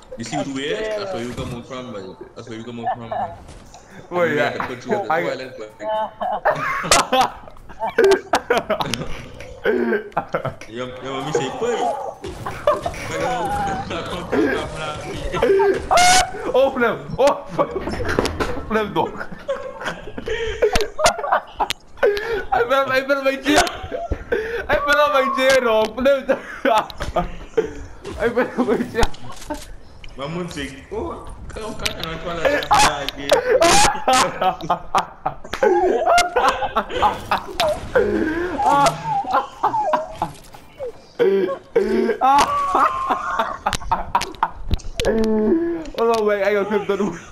You see where? That's where you coming from, buddy. That's where you coming from. Wait, We have to put you at the toilet, but you want me say, put Open hem! Open hem toch! Ik ben een beetje... Ik ben een beetje nog! Open hem toch! Ik ben een beetje... Maar moet ik... Oh, kan kijken naar het toilet. Oh, no, wait, I got clipped on